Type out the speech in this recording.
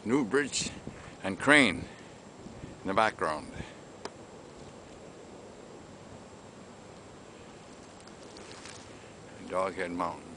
Newbridge and Crane in the background. Doghead Mountain.